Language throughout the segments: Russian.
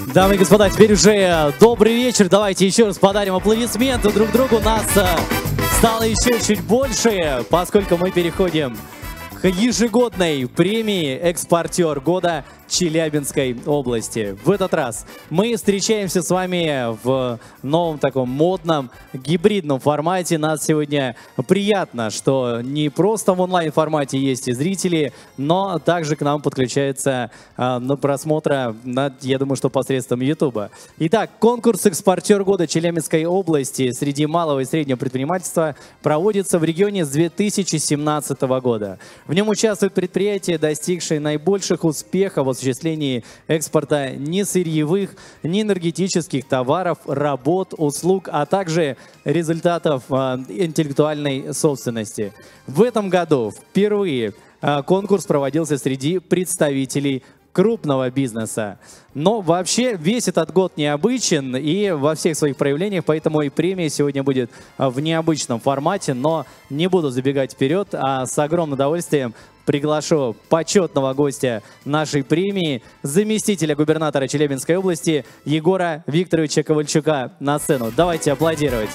Дамы и господа, теперь уже добрый вечер. Давайте еще раз подарим аплодисменты друг другу. Нас стало еще чуть больше, поскольку мы переходим к ежегодной премии «Экспортер года» Челябинской области. В этот раз мы встречаемся с вами в новом таком модном гибридном формате. Нас сегодня приятно, что не просто в онлайн-формате есть и зрители, но также к нам подключаются на просмотра, я думаю, что посредством YouTube. Итак, конкурс «Экспортер года» Челябинской области среди малого и среднего предпринимательства проводится в регионе с 2017 года. В нем участвуют предприятия, достигшие наибольших успехов в осуществлении экспорта не сырьевых, не энергетических товаров, работ, услуг, а также результатов интеллектуальной собственности. В этом году впервые конкурс проводился среди представителей крупного бизнеса. Но вообще весь этот год необычен и во всех своих проявлениях, поэтому и премия сегодня будет в необычном формате, но не буду забегать вперед, а с огромным удовольствием приглашу почетного гостя нашей премии, заместителя губернатора Челябинской области Егора Викторовича Ковальчука на сцену. Давайте аплодировать.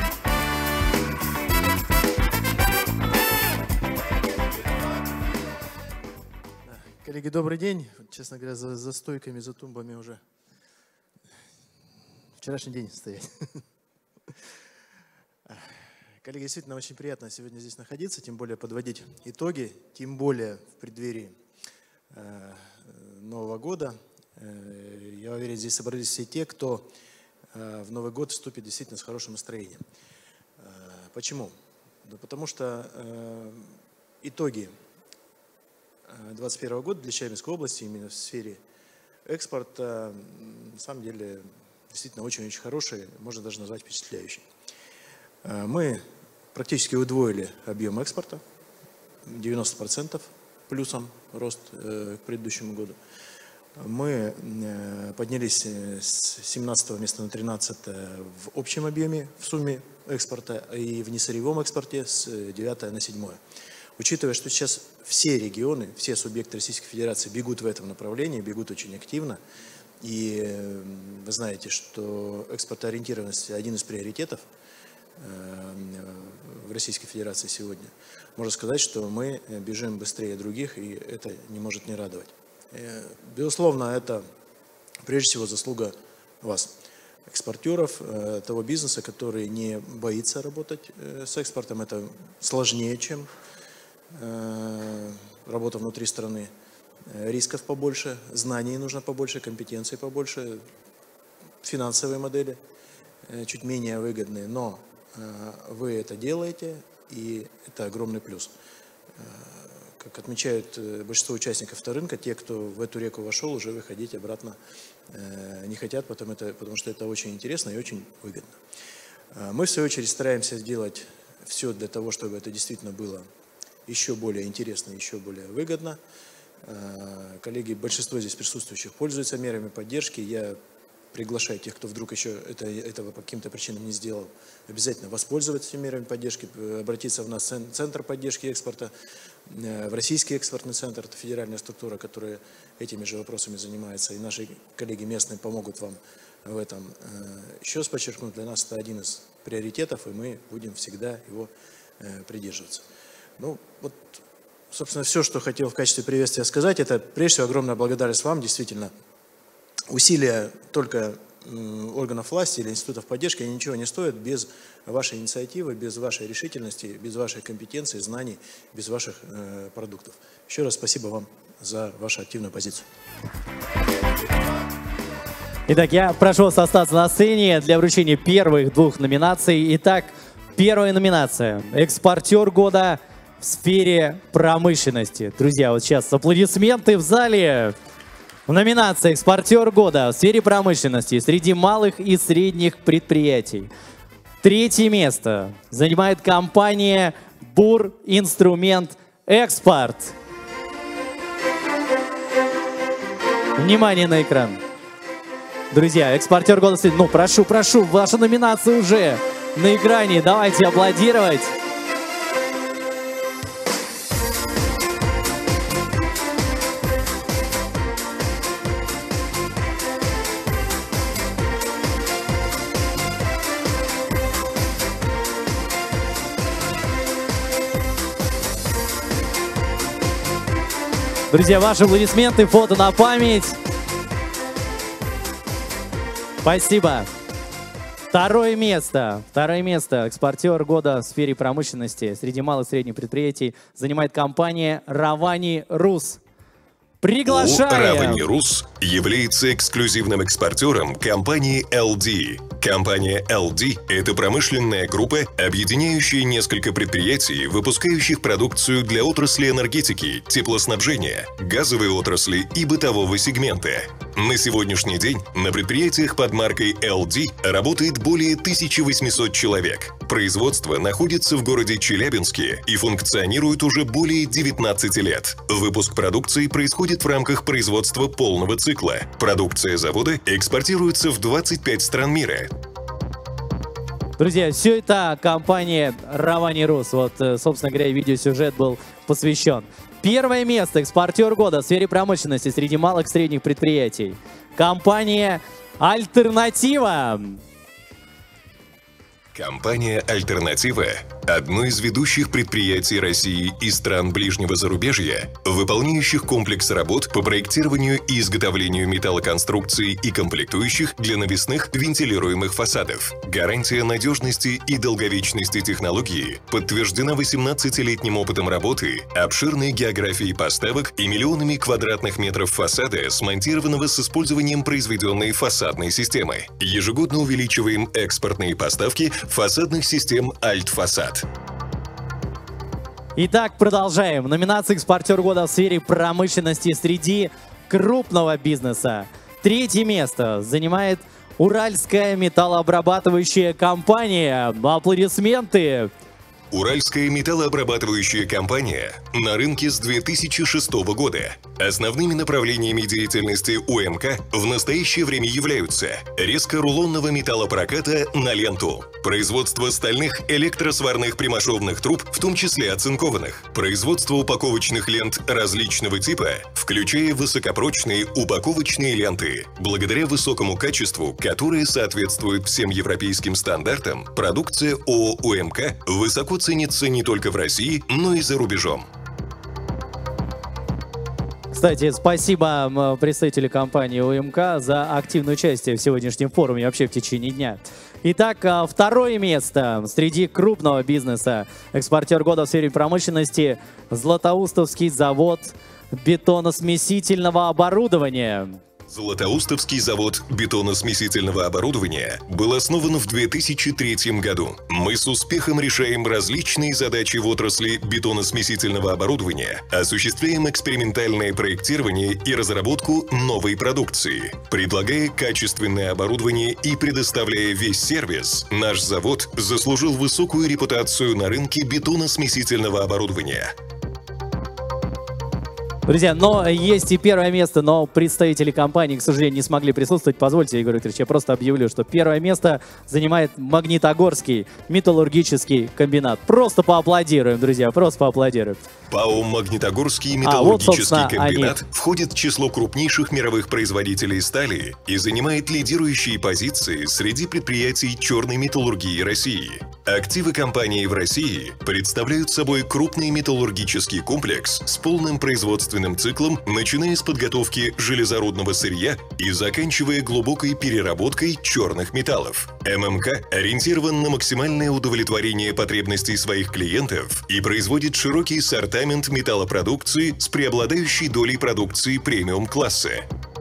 Коллеги, добрый день. Честно говоря, за стойками, за тумбами уже вчерашний день стоять. Коллеги, действительно очень приятно сегодня здесь находиться, тем более подводить итоги, тем более в преддверии Нового года. Я уверен, здесь собрались все те, кто в Новый год вступит действительно с хорошим настроением. Почему? Да потому что итоги 2021 года для Челябинской области именно в сфере экспорта на самом деле действительно очень-очень хорошие, можно даже назвать впечатляющие. Мы практически удвоили объем экспорта, 90% плюсом рост к предыдущему году. Мы поднялись с 17 места на 13 в общем объеме, в сумме экспорта, и в несырьевом экспорте с 9 на 7. Учитывая, что сейчас все регионы, все субъекты Российской Федерации бегут в этом направлении, бегут очень активно, и вы знаете, что экспортоориентированность – один из приоритетов в Российской Федерации сегодня. Можно сказать, что мы бежим быстрее других, и это не может не радовать. Безусловно, это прежде всего заслуга вас, экспортеров, того бизнеса, который не боится работать с экспортом. Это сложнее, чем работа внутри страны. Рисков побольше, знаний нужно побольше, компетенций побольше, финансовые модели чуть менее выгодные, но вы это делаете, и это огромный плюс. Как отмечают большинство участников рынка, те, кто в эту реку вошел, уже выходить обратно не хотят, потому что это очень интересно и очень выгодно. Мы, в свою очередь, стараемся сделать все для того, чтобы это действительно было еще более интересно, еще более выгодно. Коллеги, большинство здесь присутствующих пользуются мерами поддержки. Я приглашаю тех, кто вдруг еще этого по каким-то причинам не сделал, обязательно воспользоваться этими мерами поддержки, обратиться в наш центр поддержки экспорта, в Российский экспортный центр, это федеральная структура, которая этими же вопросами занимается, и наши коллеги местные помогут вам в этом. Еще раз подчеркну, для нас это один из приоритетов, и мы будем всегда его придерживаться. Ну, вот, собственно, все, что хотел в качестве приветствия сказать, это прежде всего огромная благодарность вам, действительно. Усилия только органов власти или институтов поддержки они ничего не стоят без вашей инициативы, без вашей решительности, без вашей компетенции, знаний, без ваших продуктов. Еще раз спасибо вам за вашу активную позицию. Итак, я прошу вас остаться на сцене для вручения первых двух номинаций. Итак, первая номинация «Экспортер года в сфере промышленности». Друзья, вот сейчас аплодисменты в зале. Номинация «Экспортер года в сфере промышленности» среди малых и средних предприятий. Третье место занимает компания «Буринструмент Экспорт». Внимание на экран. Друзья, «Экспортер года» в сфере... Ну, прошу, ваша номинация уже на экране. Давайте аплодировать. Друзья, ваши аплодисменты, фото на память. Спасибо. Второе место. Экспортер года в сфере промышленности среди малых и средних предприятий занимает компания Ravani Rus. Приглашаем! Ravani Rus является эксклюзивным экспортером компании LD. Компания LD – это промышленная группа, объединяющая несколько предприятий, выпускающих продукцию для отрасли энергетики, теплоснабжения, газовой отрасли и бытового сегмента. На сегодняшний день на предприятиях под маркой LD работает более 1800 человек. Производство находится в городе Челябинске и функционирует уже более 19 лет. Выпуск продукции происходит в рамках производства полного цикла. Продукция завода экспортируется в 25 стран мира. Друзья, все это компания Ravani Rus. Вот, собственно говоря, видеосюжет был посвящен. Первое место. Экспортер года в сфере промышленности среди малых и средних предприятий. Компания Альтернатива. Компания «Альтернатива» – одно из ведущих предприятий России и стран ближнего зарубежья, выполняющих комплекс работ по проектированию и изготовлению металлоконструкций и комплектующих для навесных вентилируемых фасадов. Гарантия надежности и долговечности технологии подтверждена 18-летним опытом работы, обширной географией поставок и миллионами квадратных метров фасада, смонтированного с использованием произведенной фасадной системы. Ежегодно увеличиваем экспортные поставки фасадных систем «Альтфасад». Итак, продолжаем. Номинация «Экспортер года в сфере промышленности среди крупного бизнеса». Третье место занимает Уральская металлообрабатывающая компания. Аплодисменты. Уральская металлообрабатывающая компания на рынке с 2006 года. Основными направлениями деятельности УМК в настоящее время являются резко рулонного металлопроката на ленту, производство стальных электросварных прямошовных труб, в том числе оцинкованных, производство упаковочных лент различного типа, включая высокопрочные упаковочные ленты. Благодаря высокому качеству, которое соответствует всем европейским стандартам, продукция ООО УМК высоко ценится не только в России, но и за рубежом. Кстати, спасибо представителю компании УМК за активное участие в сегодняшнем форуме и вообще в течение дня. Итак, второе место среди крупного бизнеса. Экспортер года в сфере промышленности Златоустовский завод бетоносмесительного оборудования. Златоустовский завод бетоносмесительного оборудования был основан в 2003 году. Мы с успехом решаем различные задачи в отрасли бетоносмесительного оборудования, осуществляем экспериментальное проектирование и разработку новой продукции. Предлагая качественное оборудование и предоставляя весь сервис, наш завод заслужил высокую репутацию на рынке бетоносмесительного оборудования. Друзья, но есть и первое место, но представители компании, к сожалению, не смогли присутствовать. Позвольте, Игорь Викторович, я просто объявлю, что первое место занимает Магнитогорский металлургический комбинат. Просто поаплодируем, друзья, просто поаплодируем. ПАО «Магнитогорский металлургический вот, комбинат» входит в число крупнейших мировых производителей стали и занимает лидирующие позиции среди предприятий черной металлургии России. Активы компании в России представляют собой крупный металлургический комплекс с полным производственным циклом, начиная с подготовки железорудного сырья и заканчивая глубокой переработкой черных металлов. ММК ориентирован на максимальное удовлетворение потребностей своих клиентов и производит широкий ассортимент металлопродукции с преобладающей долей продукции премиум-класса.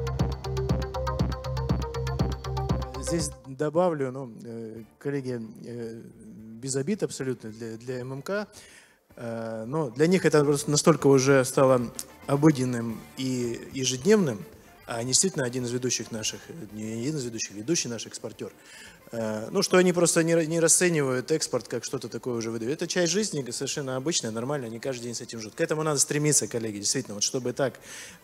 Здесь добавлю, коллеги, без обид абсолютно для ММК, но для них это просто настолько уже стало обыденным и ежедневным, а они действительно один из ведущих наших, не один из ведущих, ведущий наш экспортер. Что они просто не расценивают экспорт как что-то такое уже выдают. Это часть жизни, совершенно обычная, нормальная, они каждый день с этим живут. К этому надо стремиться, коллеги, действительно, вот чтобы так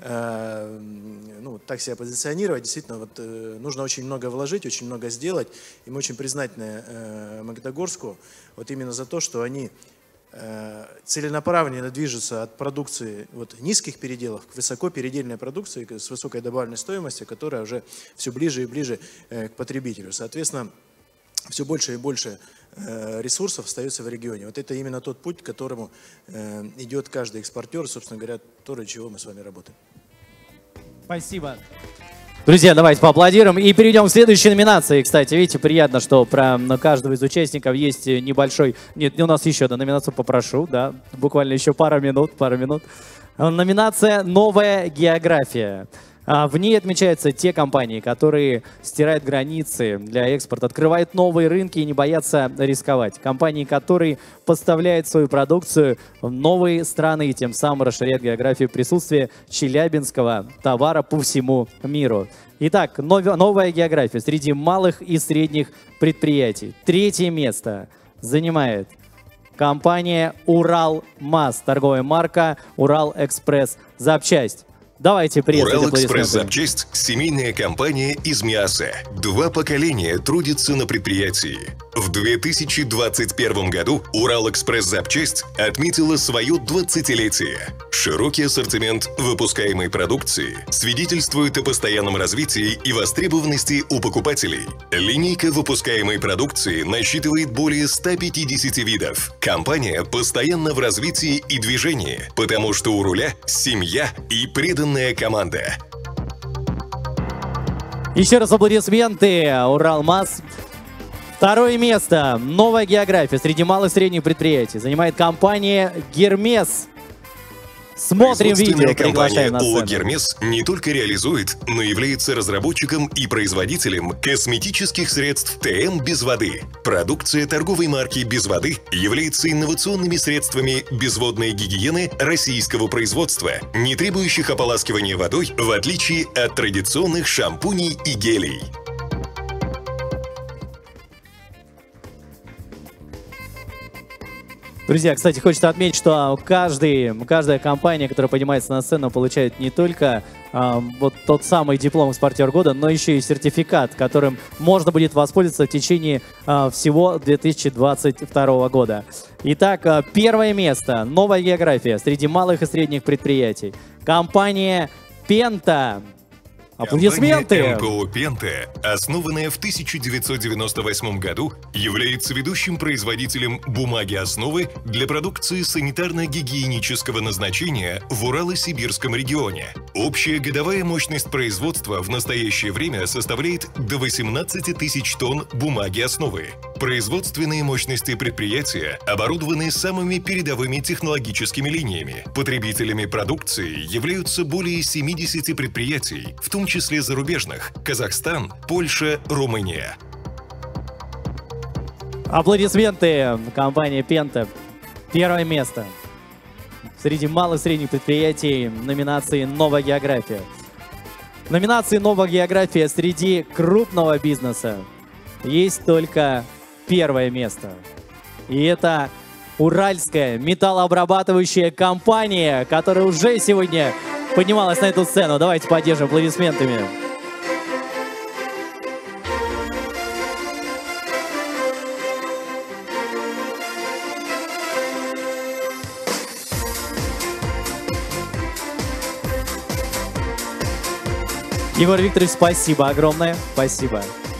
себя позиционировать, действительно, нужно очень много вложить, очень много сделать. И мы очень признательны Магнитогорску вот именно за то, что они целенаправленно движутся от продукции низких переделов к высокопередельной продукции с высокой добавленной стоимостью, которая уже все ближе и ближе к потребителю. Соответственно, все больше и больше ресурсов остается в регионе. Вот это именно тот путь, к которому идет каждый экспортер, собственно говоря, то, ради чего мы с вами работаем. Спасибо. Друзья, давайте поаплодируем и перейдем к следующей номинации. Кстати, видите, приятно, что про каждого из участников есть небольшой... Нет, у нас еще одна номинация, попрошу, да, буквально еще пару минут. Номинация «Новая география». В ней отмечаются те компании, которые стирают границы для экспорта, открывают новые рынки и не боятся рисковать. Компании, которые поставляют свою продукцию в новые страны и тем самым расширяют географию присутствия челябинского товара по всему миру. Итак, новая география среди малых и средних предприятий. Третье место занимает компания «Уралмаз», торговая марка «Урал-Экспресс Запчасть». Давайте приветствовать «Урал-Экспресс Запчасть» – семейная компания из Миассе. 2 поколения трудятся на предприятии. В 2021 году «Урал-Экспресс Запчасть» отметила свое 20-летие. Широкий ассортимент выпускаемой продукции свидетельствует о постоянном развитии и востребованности у покупателей. Линейка выпускаемой продукции насчитывает более 150 видов. Компания постоянно в развитии и движении, потому что у руля семья и преданная команда. Еще раз аплодисменты. «Уралмаз». Второе место. Новая география среди малых и средних предприятий занимает компания «Гермес». Смотрим видео, приглашаем на сцену. ООО «Гермес» не только реализует, но является разработчиком и производителем косметических средств ТМ без воды. Продукция торговой марки «Без воды» является инновационными средствами безводной гигиены российского производства, не требующих ополаскивания водой, в отличие от традиционных шампуней и гелей. Друзья, кстати, хочется отметить, что каждая компания, которая поднимается на сцену, получает не только вот тот самый диплом «Экспортер года», но еще и сертификат, которым можно будет воспользоваться в течение всего 2022 года. Итак, первое место. Новая география среди малых и средних предприятий. Компания «Пента». Аплодисменты! Компания МПО «Пента», основанная в 1998 году, является ведущим производителем бумаги основы для продукции санитарно-гигиенического назначения в Урало-Сибирском регионе. Общая годовая мощность производства в настоящее время составляет до 18 тысяч тонн бумаги основы. Производственные мощности предприятия оборудованы самыми передовыми технологическими линиями. Потребителями продукции являются более 70 предприятий, в том числе зарубежных – Казахстан, Польша, Румыния. Аплодисменты. Компания «Пента». Первое место среди малых и средних предприятий номинации «Новая география». В номинации «Новая география» среди крупного бизнеса есть только первое место. И это уральская металлообрабатывающая компания, которая уже сегодня поднималась на эту сцену. Давайте поддержим аплодисментами. Егор Викторович, спасибо огромное. Спасибо.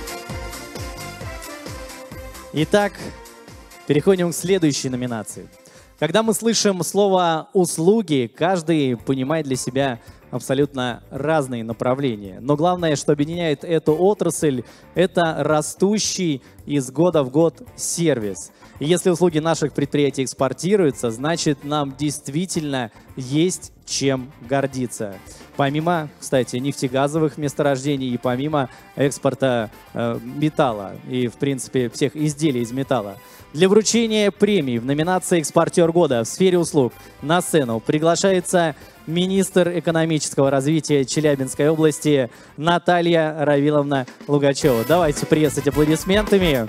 Итак, переходим к следующей номинации. Когда мы слышим слово «услуги», каждый понимает для себя абсолютно разные направления. Но главное, что объединяет эту отрасль, это растущий из года в год сервис. И если услуги наших предприятий экспортируются, значит, нам действительно есть чем гордиться. Помимо, кстати, нефтегазовых месторождений и помимо экспорта металла и, в принципе, всех изделий из металла. Для вручения премии в номинации «Экспортер года» в сфере услуг на сцену приглашается министр экономического развития Челябинской области Наталья Равиловна Лугачева. Давайте приветствовать аплодисментами.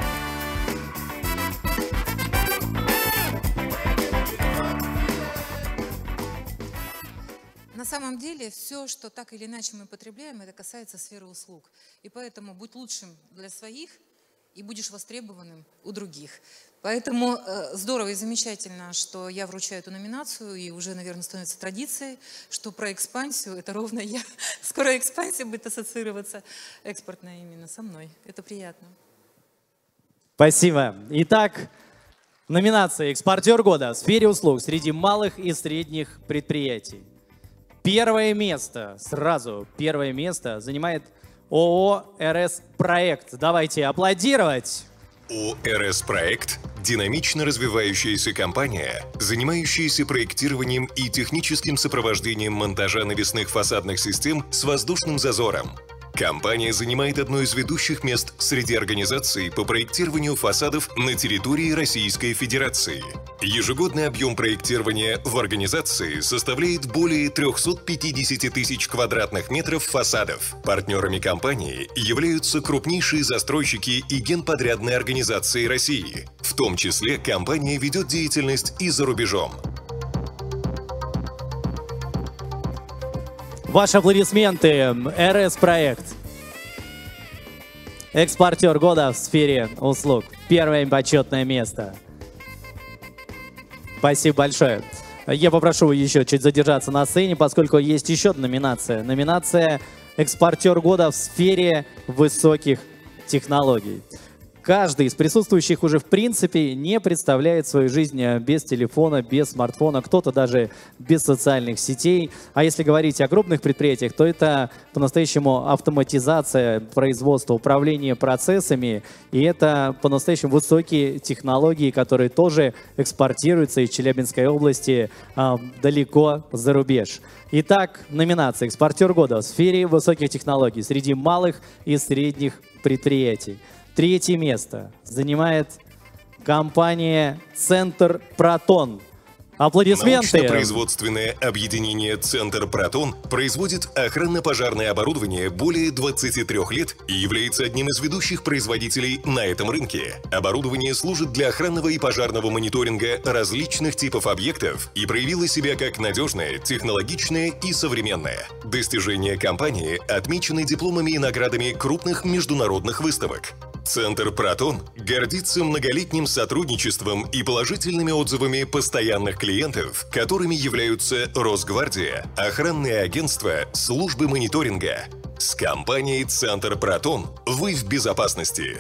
На самом деле, все, что так или иначе мы потребляем, это касается сферы услуг. И поэтому будь лучшим для своих, и будешь востребованным у других. Поэтому здорово и замечательно, что я вручаю эту номинацию, и уже, наверное, становится традицией, что про экспансию это ровно я. Скоро экспансия будет ассоциироваться экспортная именно со мной. Это приятно. Спасибо. Итак, номинация «Экспортер года» в сфере услуг среди малых и средних предприятий. Первое место, сразу первое место занимает ООО «РС Проект». Давайте аплодировать. ООО «РС Проект» – динамично развивающаяся компания, занимающаяся проектированием и техническим сопровождением монтажа навесных фасадных систем с воздушным зазором. Компания занимает одно из ведущих мест среди организаций по проектированию фасадов на территории Российской Федерации. Ежегодный объем проектирования в организации составляет более 350 тысяч квадратных метров фасадов. Партнерами компании являются крупнейшие застройщики и генподрядные организации России. В том числе компания ведет деятельность и за рубежом. Ваши аплодисменты. РС Проект. Экспортер года в сфере услуг. Первое почетное место. Спасибо большое. Я попрошу еще чуть задержаться на сцене, поскольку есть еще одна номинация. Номинация «Экспортер года в сфере высоких технологий». Каждый из присутствующих уже в принципе не представляет свою жизнь без телефона, без смартфона, кто-то даже без социальных сетей. А если говорить о крупных предприятиях, то это по-настоящему автоматизация производства, управление процессами. И это по-настоящему высокие технологии, которые тоже экспортируются из Челябинской области далеко за рубеж. Итак, номинация «Экспортер года» в сфере высоких технологий среди малых и средних предприятий. Третье место занимает компания «Центр Протон». Аплодисменты. Научно-производственное объединение «Центр Протон» производит охранно-пожарное оборудование более 23 лет и является одним из ведущих производителей на этом рынке. Оборудование служит для охранного и пожарного мониторинга различных типов объектов и проявило себя как надежное, технологичное и современное. Достижения компании отмечены дипломами и наградами крупных международных выставок. Центр «Протон» гордится многолетним сотрудничеством и положительными отзывами постоянных клиентов, которыми являются Росгвардия, охранные агентства, службы мониторинга. С компанией «Центр Протон» вы в безопасности.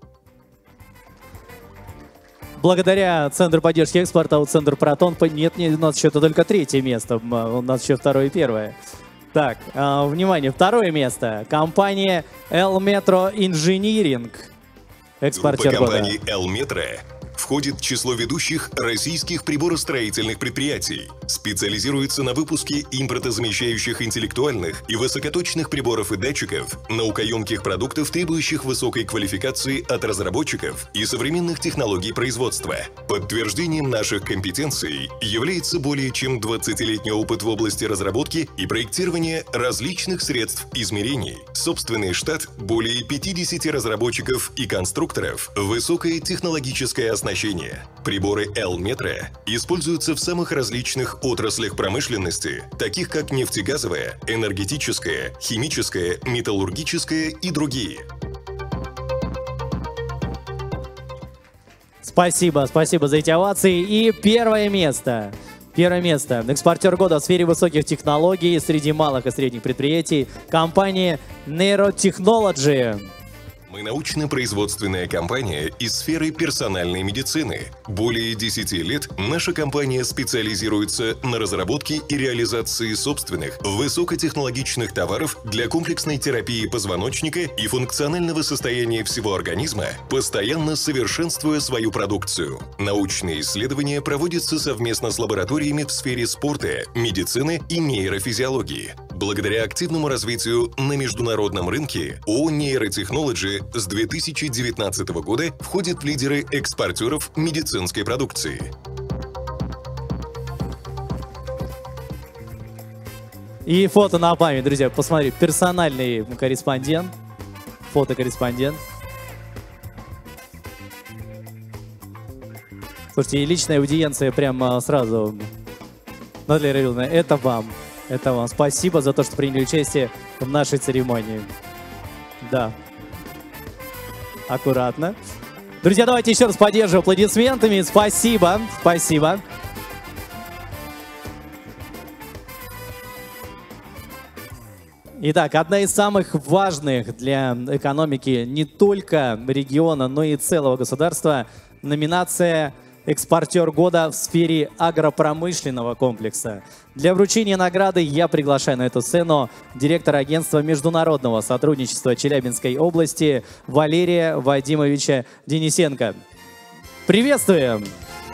Благодаря Центру поддержки экспорта у «Центр Протон» нет, у нас еще только третье место, у нас еще второе и первое. Так, внимание, второе место. Компания L-Metro Engineering. Экспортер Группа года. компаний L-Metro входит в число ведущих российских приборостроительных предприятий. Специализируется на выпуске импортозамещающих интеллектуальных и высокоточных приборов и датчиков, наукоемких продуктов, требующих высокой квалификации от разработчиков и современных технологий производства. Подтверждением наших компетенций является более чем 20-летний опыт в области разработки и проектирования различных средств измерений, собственный штат более 50 разработчиков и конструкторов, высокое технологическое оснащение. Приборы L-Metro используются в самых различных отраслях промышленности, таких как нефтегазовая, энергетическая, химическая, металлургическая и другие. Спасибо, спасибо за эти овации. И первое место. Первое место. Экспортер года в сфере высоких технологий среди малых и средних предприятий. Компания Neurotechnology. Мы научно-производственная компания из сферы персональной медицины. Более 10 лет наша компания специализируется на разработке и реализации собственных высокотехнологичных товаров для комплексной терапии позвоночника и функционального состояния всего организма, постоянно совершенствуя свою продукцию. Научные исследования проводятся совместно с лабораториями в сфере спорта, медицины и нейрофизиологии. Благодаря активному развитию на международном рынке, ООО Neurotechnology с 2019 года входит в лидеры экспортеров медицинской продукции. И фото на память, друзья. Посмотри, персональный корреспондент. Фотокорреспондент. Слушайте, и личная аудиенция прямо сразу. Наталья Равиловна, это вам. Это вам. Спасибо за то, что приняли участие в нашей церемонии. Да. Аккуратно. Друзья, давайте еще раз поддержим аплодисментами. Спасибо. Спасибо. Итак, одна из самых важных для экономики не только региона, но и целого государства – номинация «Экспортер года» в сфере агропромышленного комплекса. Для вручения награды я приглашаю на эту сцену директора агентства международного сотрудничества Челябинской области Валерия Вадимовича Денисенко. Приветствуем!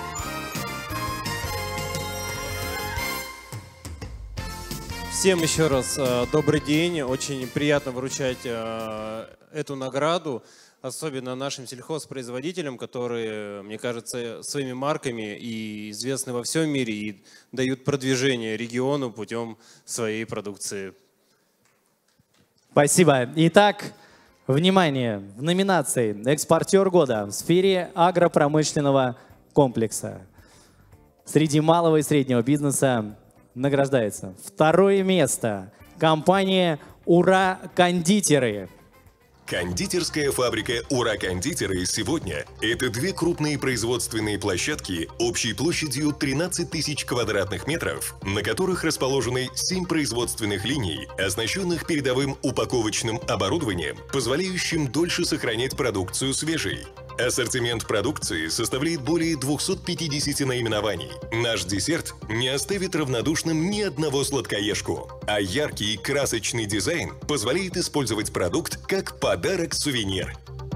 Всем еще раз добрый день. Очень приятно вручать эту награду, особенно нашим сельхозпроизводителям, которые, мне кажется, своими марками и известны во всем мире и дают продвижение региону путем своей продукции. Спасибо. Итак, внимание, в номинации «Экспортер года» в сфере агропромышленного комплекса среди малого и среднего бизнеса награждается второе место компания «Ура Кондитеры». Кондитерская фабрика «Ура Кондитеры» сегодня – это две крупные производственные площадки общей площадью 13 тысяч квадратных метров, на которых расположены 7 производственных линий, оснащенных передовым упаковочным оборудованием, позволяющим дольше сохранять продукцию свежей. Ассортимент продукции составляет более 250 наименований. Наш десерт не оставит равнодушным ни одного сладкоежку, а яркий и красочный дизайн позволяет использовать продукт как подарок-сувенир.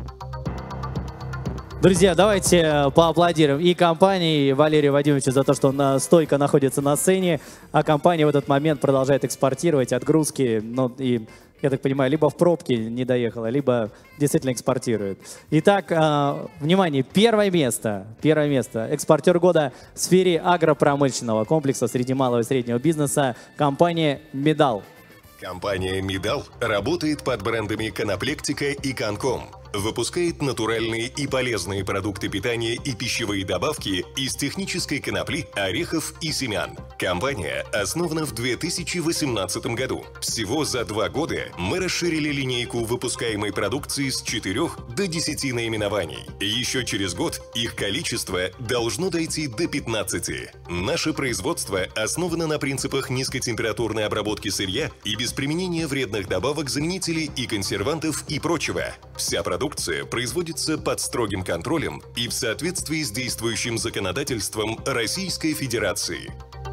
Друзья, давайте поаплодируем и компании, и Валерию Вадимовичу за то, что он стойко находится на сцене, а компания в этот момент продолжает экспортировать отгрузки, ну и, я так понимаю, либо в пробке не доехала, либо действительно экспортирует. Итак, внимание, первое место, экспортер года в сфере агропромышленного комплекса среди малого и среднего бизнеса, компания «Медал». Компания «Медал» работает под брендами «Коноплектика» и «Конком». Выпускает натуральные и полезные продукты питания и пищевые добавки из технической конопли, орехов и семян. Компания основана в 2018 году. Всего за 2 года мы расширили линейку выпускаемой продукции с 4 до 10 наименований. Еще через год их количество должно дойти до 15. Наше производство основано на принципах низкотемпературной обработки сырья и без применения вредных добавок, заменителей и консервантов и прочего. Вся продукция производится под строгим контролем и в соответствии с действующим законодательством Российской Федерации.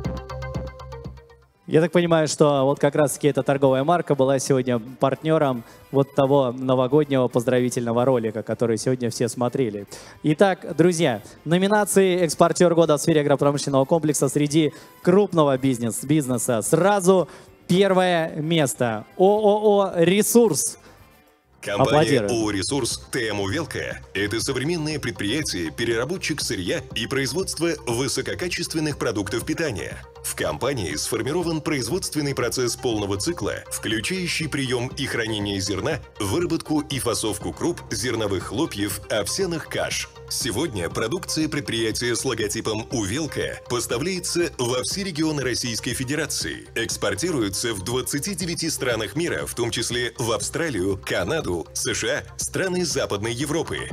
Я так понимаю, что вот как раз-таки эта торговая марка была сегодня партнером вот того новогоднего поздравительного ролика, который сегодня все смотрели. Итак, друзья, номинации «Экспортер года в сфере агропромышленного комплекса» среди крупного бизнеса. Сразу первое место. ООО «Ресурс». Компания ООО «Ресурс» ТМ «Увелка» — это современное предприятие, переработчик сырья и производство высококачественных продуктов питания. В компании сформирован производственный процесс полного цикла, включающий прием и хранение зерна, выработку и фасовку круп, зерновых хлопьев, овсяных каш. Сегодня продукция предприятия с логотипом «Увелка» поставляется во все регионы Российской Федерации, экспортируется в 29 странах мира, в том числе в Австралию, Канаду, США, страны Западной Европы.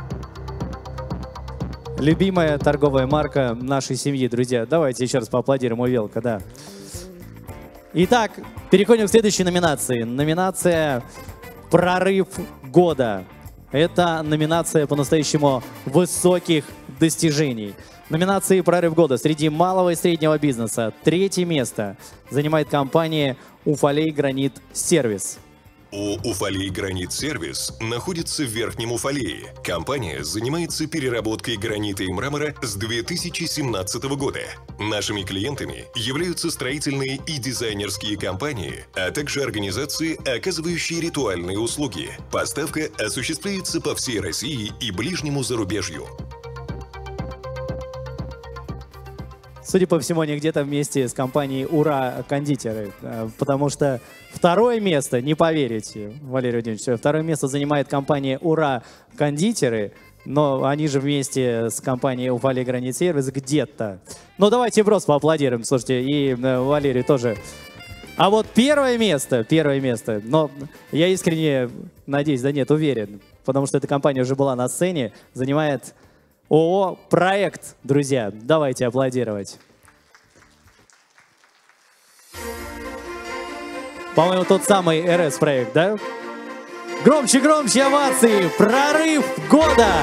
Любимая торговая марка нашей семьи, друзья. Давайте еще раз поаплодируем «Увелка», да. Итак, переходим к следующей номинации. Номинация «Прорыв года». Это номинация по-настоящему высоких достижений. Номинации «Прорыв года» среди малого и среднего бизнеса. 3-е место занимает компания «Уфалей Гранит Сервис». Уфалей Гранит Сервис находится в Верхнем Уфалее. Компания занимается переработкой гранита и мрамора с 2017 года. Нашими клиентами являются строительные и дизайнерские компании, а также организации, оказывающие ритуальные услуги. Поставка осуществляется по всей России и ближнему зарубежью. Судя по всему, они где-то вместе с компанией «Ура Кондитеры», потому что второе место, не поверите, Валерий Владимирович, второе место занимает компания «Ура Кондитеры», но они же вместе с компанией «Уфалей Гранит Сервис» где-то. Ну, давайте просто поаплодируем, слушайте, и Валерию тоже. А вот первое место, но я искренне надеюсь, да нет, уверен, потому что эта компания уже была на сцене, занимает ООО «Проект», друзья. Давайте аплодировать. По-моему, тот самый РС-проект, да? Громче, громче овации! Прорыв года!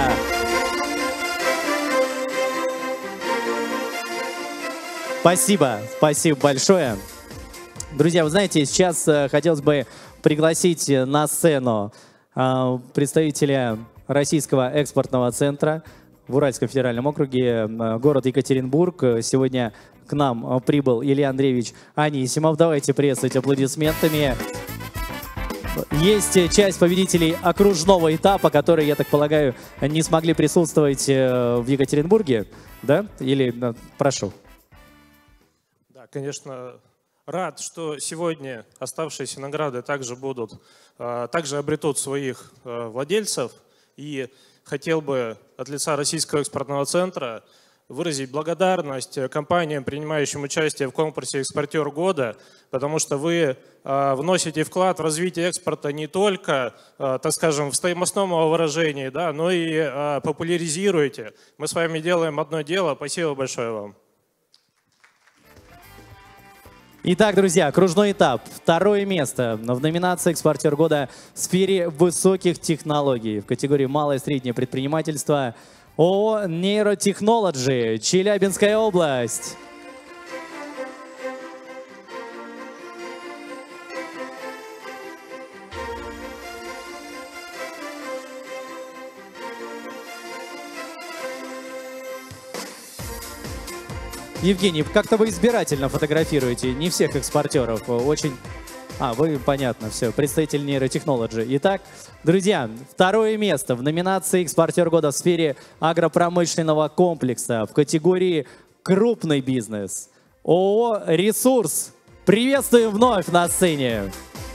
Спасибо, спасибо большое. Друзья, вы знаете, сейчас хотелось бы пригласить на сцену представителя Российского экспортного центра в Уральском федеральном округе, город Екатеринбург. Сегодня к нам прибыл Илья Андреевич Анисимов. Давайте приветствовать аплодисментами. Есть часть победителей окружного этапа, которые, я так полагаю, не смогли присутствовать в Екатеринбурге, да? Или прошу. Да, конечно, рад, что сегодня оставшиеся награды также обретут своих владельцев. И хотел бы от лица Российского экспортного центра выразить благодарность компаниям, принимающим участие в конкурсе «Экспортер года», потому что вы вносите вклад в развитие экспорта не только, так скажем, в стоимостном выражении, да, но и популяризируете. Мы с вами делаем одно дело. Спасибо большое вам. Итак, друзья, окружной этап. Второе место в номинации «Экспортер года» в сфере высоких технологий в категории «Малое и среднее предпринимательство» ООО «Нейротехнологи», Челябинская область. Евгений, как-то вы избирательно фотографируете не всех экспортеров. Очень... вы, понятно, все, представитель нейротехнологии. Итак, друзья, второе место в номинации «Экспортер года» в сфере агропромышленного комплекса в категории «Крупный бизнес». ООО «Ресурс». Приветствуем вновь на сцене.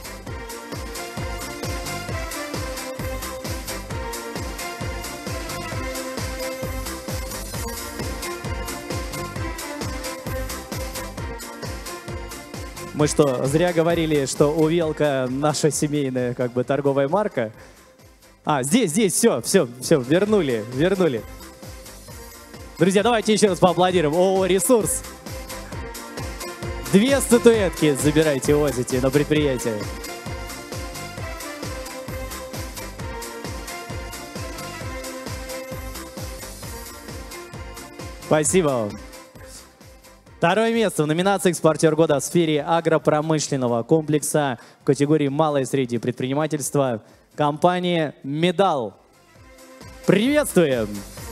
Мы что, зря говорили, что Увелка наша семейная торговая марка? Здесь, все, вернули. Друзья, давайте еще раз поаплодируем. ООО «Ресурс». 2 статуэтки забирайте, возите на предприятие. Спасибо вам. Второе место в номинации «Экспортер года» в сфере агропромышленного комплекса в категории «Малое и среднее предпринимательство» компания «Медал». Приветствуем!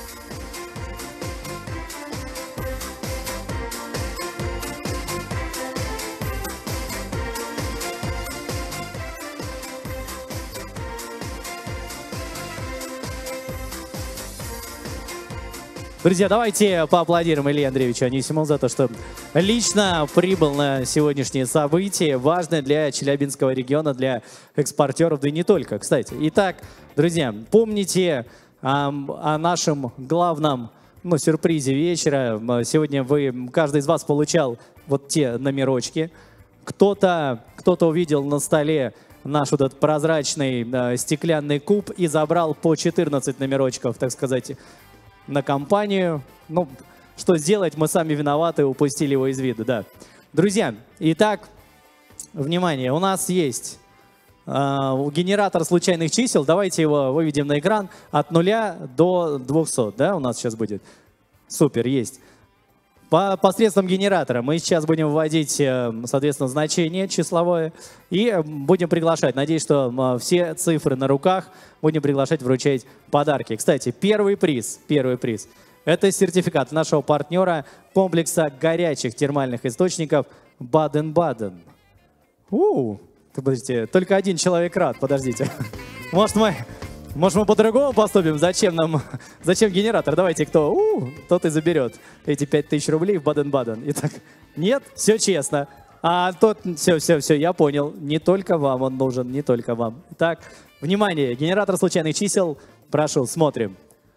Друзья, давайте поаплодируем Илье Андреевичу Анисимову за то, что лично прибыл на сегодняшнее событие, важное для Челябинского региона, для экспортеров, да и не только, кстати. Итак, друзья, помните о нашем главном сюрпризе вечера. Сегодня каждый из вас получал вот те номерочки. Кто-то увидел на столе наш вот этот прозрачный стеклянный куб и забрал по 14 номерочков, так сказать, на компанию. Что сделать, мы сами виноваты, упустили его из виду, да. Друзья, итак, внимание, у нас есть генератор случайных чисел. Давайте его выведем на экран от 0 до 200, да, у нас сейчас будет. Супер, есть. Посредством генератора мы сейчас будем вводить, соответственно, значение числовое и будем приглашать. Надеюсь, что все цифры на руках будем приглашать, вручать подарки. Кстати, первый приз – это сертификат нашего партнера комплекса горячих термальных источников Баден-Баден. Подождите, только один человек рад, подождите. Может, мы по-другому поступим? Зачем генератор? Давайте, тот и заберет эти 5000 рублей в Баден-Баден. Итак, нет, все честно. Все, я понял. Не только вам он нужен, не только вам. Итак, внимание, генератор случайных чисел. Прошу, смотрим.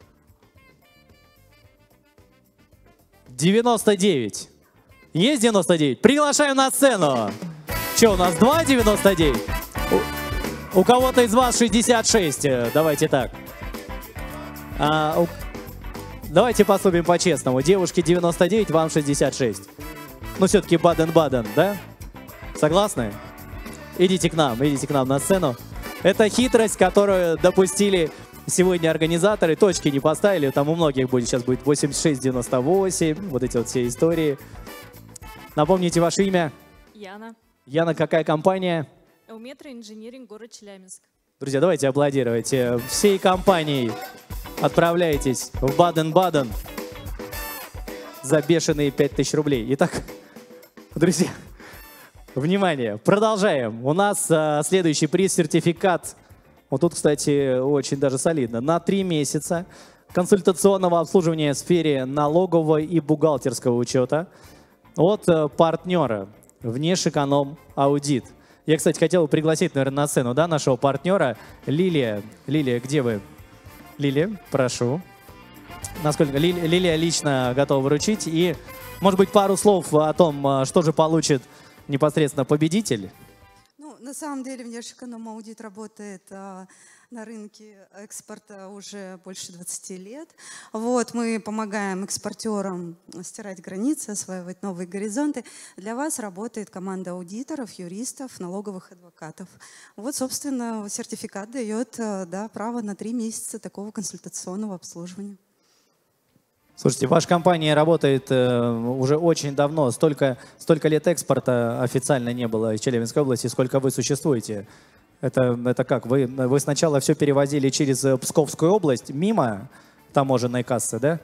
99. Есть 99? Приглашаем на сцену. Что, у нас 2,99? У кого-то из вас 66, давайте так. Давайте поступим по-честному. Девушке 99, вам 66. Все-таки Баден-Баден, да? Согласны? идите к нам на сцену. Это хитрость, которую допустили сегодня организаторы, точки не поставили, там у многих будет, сейчас будет 86-98, вот эти вот все истории. Напомните ваше имя. Яна. Яна, какая компания? Элметро инжиниринг, город Челябинск. Друзья, давайте аплодировать. Всей компанией отправляйтесь в Баден-Баден за бешеные 5000 рублей. Итак, друзья, внимание, продолжаем. У нас следующий приз, сертификат. Вот тут, кстати, очень даже солидно. На 3 месяца консультационного обслуживания в сфере налогового и бухгалтерского учета от партнера Внешэконом Аудит. Я, кстати, хотел бы пригласить, наверное, на сцену, да, нашего партнера Лилия. Лилия, где вы? Лилия, прошу. Насколько Лилия лично готова вручить. И, может быть, пару слов о том, что же получит непосредственно победитель. Ну, на самом деле, Внешэконом Аудит работает на рынке экспорта уже больше 20 лет. Вот, мы помогаем экспортерам стирать границы, осваивать новые горизонты. Для вас работает команда аудиторов, юристов, налоговых адвокатов. Вот, собственно, сертификат дает право на 3 месяца такого консультационного обслуживания. Слушайте, ваша компания работает уже очень давно. Столько лет экспорта официально не было из Челябинской области, сколько вы существуете. Это как? Вы сначала все перевозили через Псковскую область, мимо таможенной кассы, да?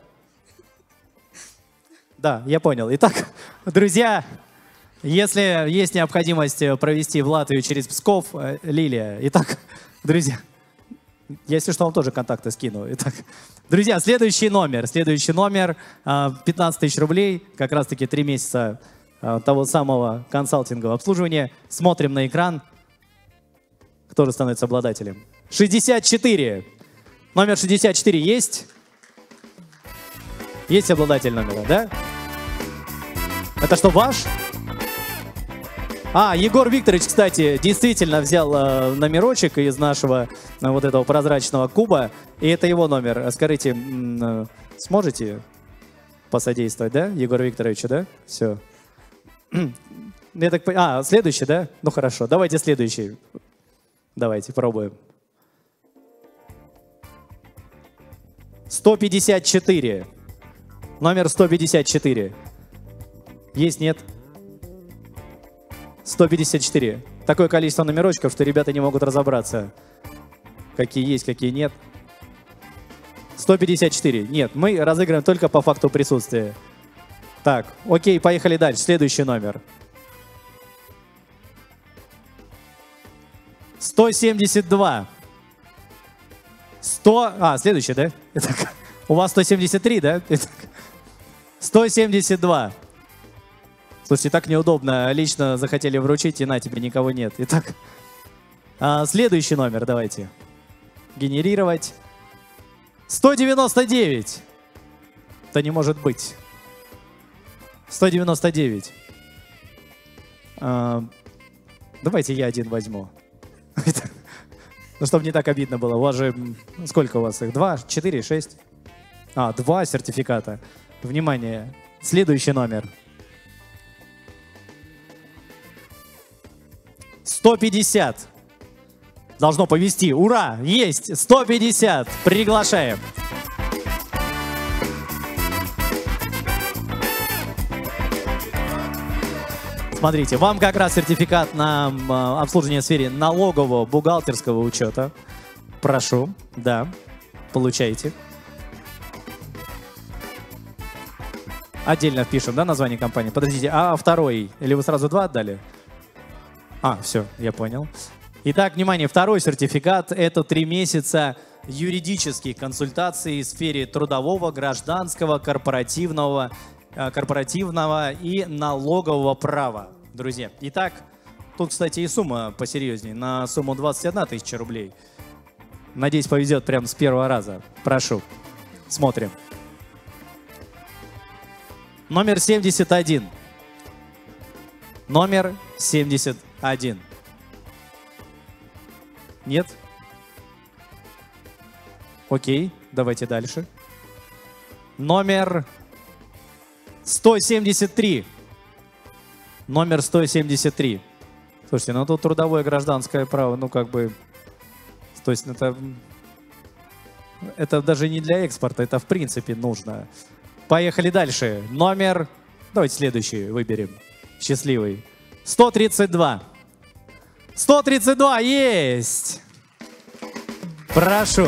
Да, я понял. Итак, друзья, если есть необходимость провести в Латвию через Псков, Лилия. Итак, друзья, если что, вам тоже контакты скину. Итак, друзья, следующий номер 15 тысяч рублей, как раз-таки 3 месяца того самого консалтингового обслуживания. Смотрим на экран. Кто же становится обладателем? 64. Номер 64 есть? Есть обладатель номера, да? Это что, ваш? Егор Викторович, кстати, действительно взял номерочек из нашего вот этого прозрачного куба. И это его номер. Скажите, сможете посодействовать, да, Егору Викторовичу, да? Все. Я так понимаю. Следующий, да? Ну хорошо, давайте следующий. Давайте, пробуем. 154. Номер 154. Есть, нет? 154. Такое количество номерочков, что ребята не могут разобраться. Какие есть, какие нет. 154. Нет, мы разыгрываем только по факту присутствия. Так, окей, поехали дальше. Следующий номер. 172. Следующий, да? Итак, у вас 173, да? Итак, 172. Слушайте, так неудобно. Лично захотели вручить, и на тебе никого нет. Итак, следующий номер давайте. Генерировать. 199. Это не может быть. 199. Давайте я один возьму. Ну, чтобы не так обидно было. У вас же... Сколько у вас их? 2, 4, 6? 2 сертификата. Внимание. Следующий номер. 150. Должно повезти. Ура! Есть! 150. Приглашаем. Смотрите, вам как раз сертификат на обслуживание в сфере налогового, бухгалтерского учета. Прошу, да, получайте. Отдельно впишем, да, название компании. Подождите, а второй? Или вы сразу 2 отдали? Все, я понял. Итак, внимание, второй сертификат – это 3 месяца юридических консультаций в сфере трудового, гражданского, корпоративного и налогового права, друзья. Итак, тут, кстати, и сумма посерьезнее, на сумму 21 тысяча рублей. Надеюсь, повезет прямо с первого раза. Прошу, смотрим. Номер 71. Номер 71. Нет? Окей, давайте дальше. Номер 173. Номер 173. Слушайте, ну тут трудовое гражданское право, ну как бы... То есть это даже не для экспорта, это в принципе нужно. Поехали дальше. Номер... Давайте следующий выберем. Счастливый. 132. 132 есть! Прошу.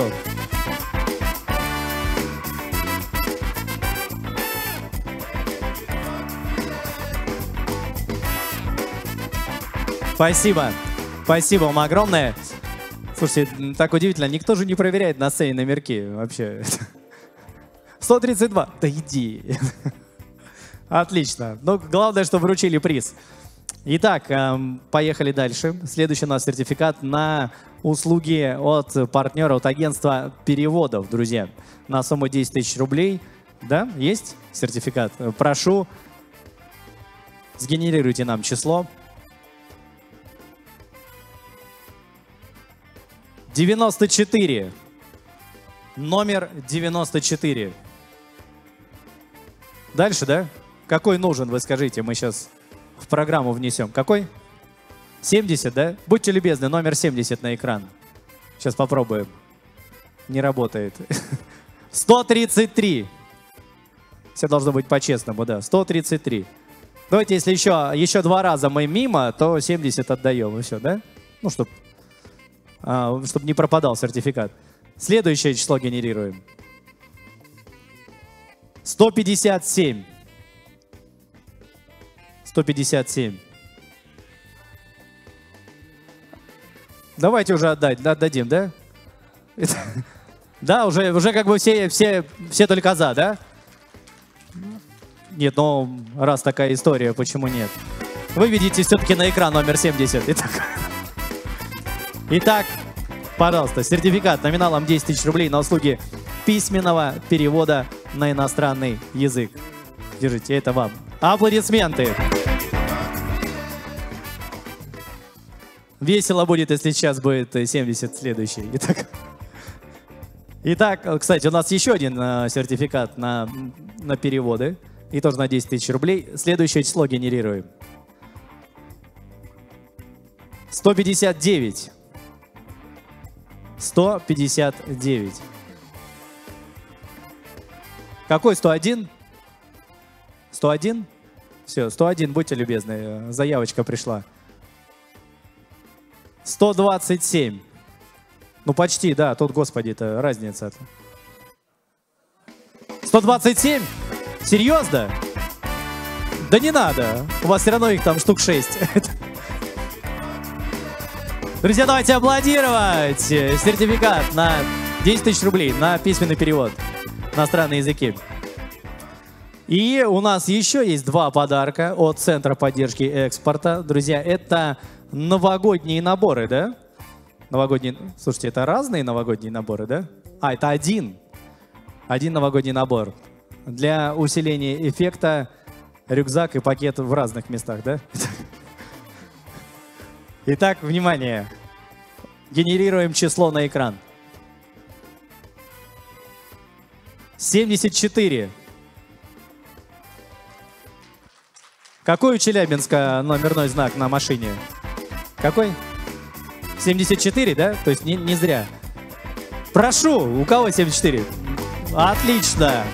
Спасибо. Спасибо вам огромное. Слушайте, так удивительно, никто же не проверяет на сцене номерки вообще. 132. Да иди. Отлично. Но главное, что вручили приз. Итак, поехали дальше. Следующий у нас сертификат на услуги от партнера, от агентства переводов, друзья. На сумму 10 тысяч рублей. Да, есть сертификат? Прошу, сгенерируйте нам число. 94. Номер 94. Дальше, да? Какой нужен, вы скажите, мы сейчас в программу внесем. Какой? 70, да? Будьте любезны, номер 70 на экран. Сейчас попробуем. Не работает. 133. Все должно быть по-честному, да. 133. Давайте, если еще 2 раза мы мимо, то 70 отдаем, и все, да? Ну, чтобы не пропадал сертификат. Следующее число генерируем. 157. 157. Давайте уже отдадим, да? Да, уже как бы все только за, да? Нет, ну, раз такая история, почему нет? Выведите все-таки на экран номер 70. Итак, пожалуйста, сертификат номиналом 10 тысяч рублей на услуги письменного перевода на иностранный язык. Держите, это вам. Аплодисменты. Весело будет, если сейчас будет 70 следующий. Итак, кстати, у нас еще один сертификат на переводы. И тоже на 10 тысяч рублей. Следующее число генерируем. 159. 159. Какой 101? 101? Все, 101, будьте любезны. Заявочка пришла. 127. Ну почти, да, тут, господи, это разница. 127? Серьезно? Да не надо. У вас все равно их там штук 6. Друзья, давайте аплодировать. Сертификат на 10 тысяч рублей на письменный перевод на иностранные языки. И у нас еще есть 2 подарка от Центра поддержки экспорта. Друзья, это новогодние наборы, да? Новогодние. Слушайте, это разные новогодние наборы, да? А, это один новогодний набор. Для усиления эффекта рюкзак и пакет в разных местах, да? Итак, внимание. Генерируем число на экран. 74. Какой у Челябинска номерной знак на машине? Какой? 74, да? То есть не зря. Прошу, у кого 74? Отлично.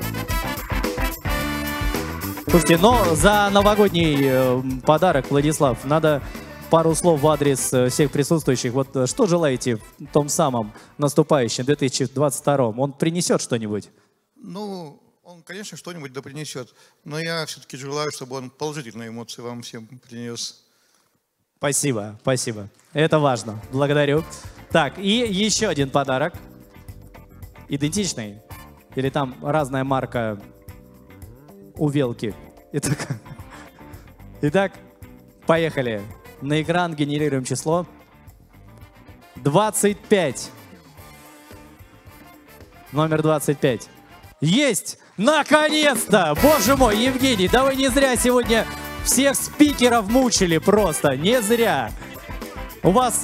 Слушайте, но за новогодний подарок, Владислав, надо пару слов в адрес всех присутствующих. Вот что желаете в том самом наступающем 2022-м? Он принесет что-нибудь? Ну, он, конечно, что-нибудь да принесет. Но я все-таки желаю, чтобы он положительные эмоции вам всем принес. Спасибо, спасибо. Это важно. Благодарю. Так, и еще один подарок. Идентичный? Или там разная марка у Велки? Итак, поехали. На экран генерируем число. 25. Номер 25. Есть! Наконец-то! Боже мой, Евгений, да вы не зря сегодня всех спикеров мучили просто. Не зря. У вас...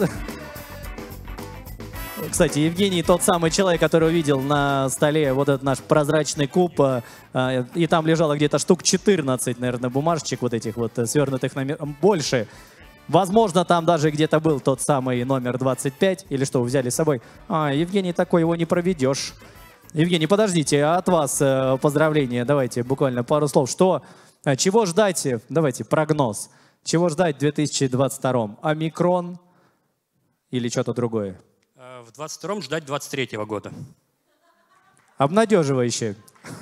Кстати, Евгений тот самый человек, который увидел на столе вот этот наш прозрачный куб, и там лежало где-то штук 14, наверное, бумажечек вот этих вот свернутых номер, больше. Возможно, там даже где-то был тот самый номер 25, или что, вы взяли с собой? Евгений, такой его не проведешь. Евгений, подождите, от вас поздравления, давайте буквально пару слов. Чего ждать, давайте, прогноз. Чего ждать в 2022? Омикрон или что-то другое? В 2022 ждать 2023 года. Обнадеживающе.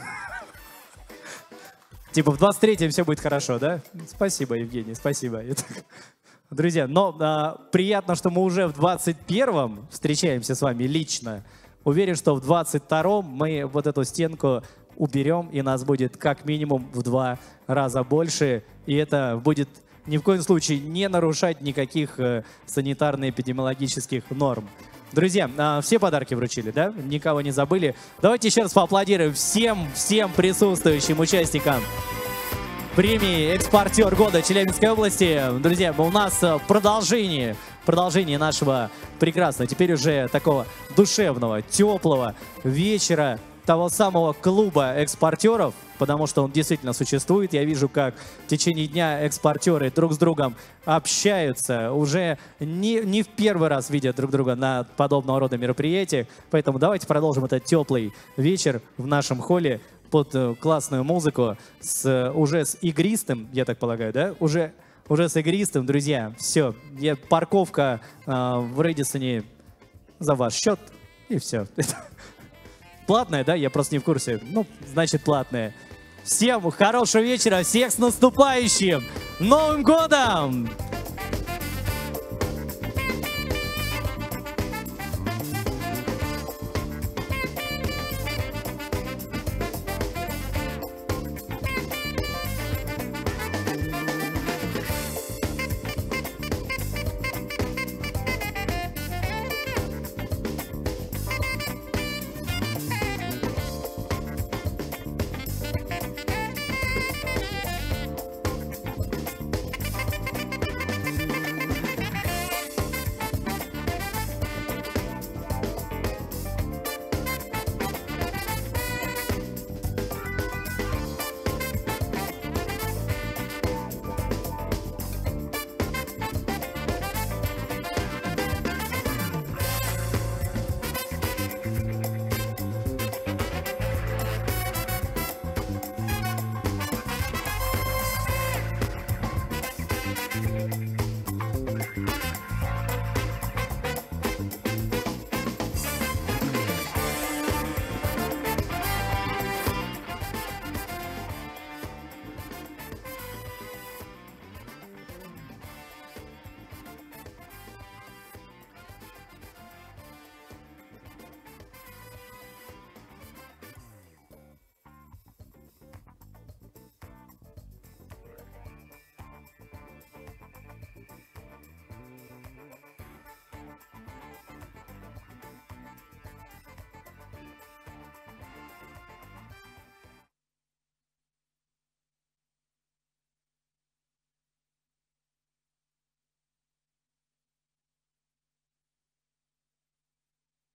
Типа в 23-м все будет хорошо, да? Спасибо, Евгений, спасибо. Друзья, но приятно, что мы уже в 21-м встречаемся с вами лично. Уверен, что в 22-м мы вот эту стенку уберем, и нас будет как минимум в 2 раза больше. И это будет ни в коем случае не нарушать никаких санитарно-эпидемиологических норм. Друзья, все подарки вручили, да? Никого не забыли. Давайте еще раз поаплодируем всем присутствующим участникам премии «Экспортер года» Челябинской области. Друзья, у нас продолжение нашего прекрасного, теперь уже такого душевного, теплого вечера того самого клуба экспортеров, потому что он действительно существует. Я вижу, как в течение дня экспортеры друг с другом общаются, уже не в первый раз видят друг друга на подобного рода мероприятиях. Поэтому давайте продолжим этот теплый вечер в нашем холле под классную музыку, уже с игристым, я так полагаю, да? Уже с игристым, друзья. Все, парковка в Рэдисоне за ваш счет, и все. Платная, да? Я просто не в курсе. Ну, значит, платная. Всем хорошего вечера, всех с наступающим Новым годом!